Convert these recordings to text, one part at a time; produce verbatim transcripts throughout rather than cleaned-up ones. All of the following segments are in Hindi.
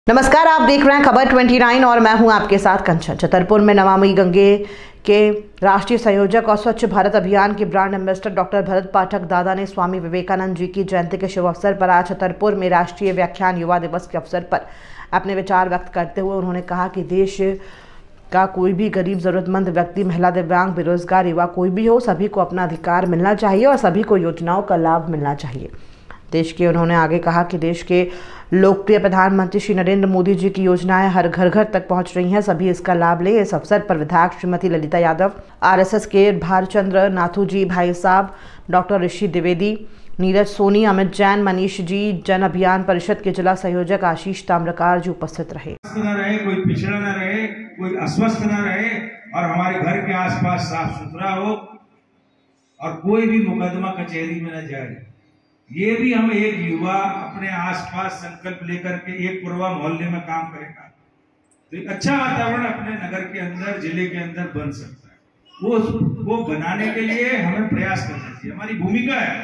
नमस्कार, आप देख रहे हैं खबर उनतीस और मैं हूं आपके साथ कंचन। छतरपुर में नमामि गंगे के राष्ट्रीय संयोजक और स्वच्छ भारत अभियान के brand ambassador doctor Bharat Pathak Dada ने स्वामी विवेकानंद जी की जयंती के शुभ अवसर पर आज छतरपुर में राष्ट्रीय व्याख्यान युवा दिवस के अवसर पर अपने विचार व्यक्त करते हुए उन्होंने कहा कि देश का कोई भी गरीब, जरूरतमंद व्यक्ति, महिला, दिव्यांग, बेरोजगार, युवा कोई भी हो, सभी को अपना अधिकार मिलना चाहिए और सभी को योजनाओं का लाभ मिलना चाहिए। देश के उन्होंने आगे कहा कि देश के लोकप्रिय प्रधानमंत्री श्री नरेंद्र मोदी जी की योजनाएं हर घर घर तक पहुंच रही हैं, सभी इसका लाभ लें। इस अवसर पर विधायक श्रीमती ललिता यादव, आरएसएस के भारचंद्र नाथू जी, भाई साहब डॉक्टर ऋषि द्विवेदी, नीरज सोनी, अमित जैन, मनीष जी, जन अभियान परिषद के जिला संयोजक आशीष ताम्रकार जी उपस्थित रहे। न रहे, कोई पिछड़ा न रहे, कोई अस्वस्थ न रहे और हमारे घर के आसपास साफ सुथरा हो और कोई भी मुकदमा कचहरी में न जाए। ये भी हम एक युवा अपने आसपास संकल्प लेकर के एक पूर्वा मोहल्ले में काम करेगा तो एक अच्छा वातावरण अपने नगर के अंदर, जिले के अंदर बन सकता है। वो वो बनाने के लिए हमें प्रयास करना चाहिए, हमारी भूमिका है।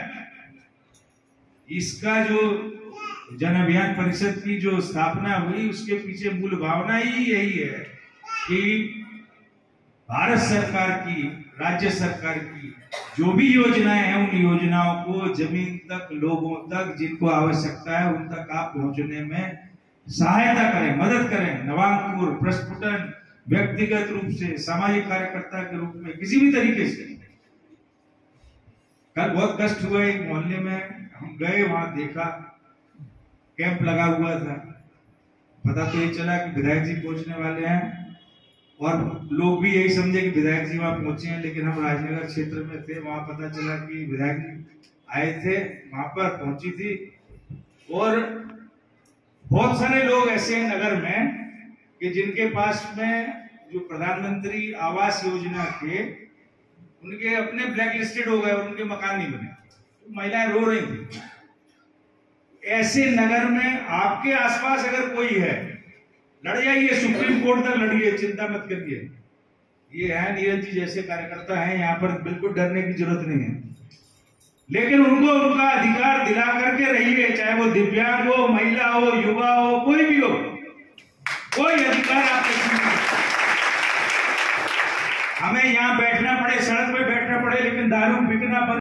इसका जो जन अभियान परिषद की जो स्थापना हुई, उसके पीछे मूल भावना ही यही है कि भारत सरकार की, राज्य सरकार की जो भी योजनाएं हैं, उन योजनाओं को जमीन तक, लोगों तक, जिनको आवश्यकता है उन तक आप पहुंचने में सहायता करें, मदद करें। नवांकुर, प्रस्फुटन, व्यक्तिगत रूप से, सामाजिक कार्यकर्ता के रूप में, किसी भी तरीके से। कल बहुत कष्ट हुआ, एक मोहल्ले में हम गए, वहां देखा कैंप लगा हुआ था। पता तो ये चला कि विधायक जी पहुंचने वाले हैं और लोग भी यही समझे कि विधायक जी वहां पहुंचे हैं, लेकिन हम राजनगर क्षेत्र में थे। वहां पता चला कि विधायक जी आए थे, वहां पर पहुंची थी। और बहुत सारे लोग ऐसे हैं नगर में कि जिनके पास में जो प्रधानमंत्री आवास योजना के, उनके अपने ब्लैक लिस्टेड हो गए और उनके मकान नहीं बने। तो महिलाएं रो रही थी। ऐसे नगर में आपके आसपास अगर कोई है, लड़ जाइए, सुप्रीम कोर्ट तक लड़िए, चिंता मत करिए। ये है नीरज जी जैसे कार्यकर्ता हैं, यहाँ पर बिल्कुल डरने की जरूरत नहीं है। लेकिन उनको उनका अधिकार दिला करके रहिए, चाहे वो दिव्यांग हो, महिला हो, युवा हो, कोई भी हो, कोई अधिकार आपको। हमें यहाँ बैठना पड़े, सड़क पे बैठना पड़े, लेकिन दारू बिकना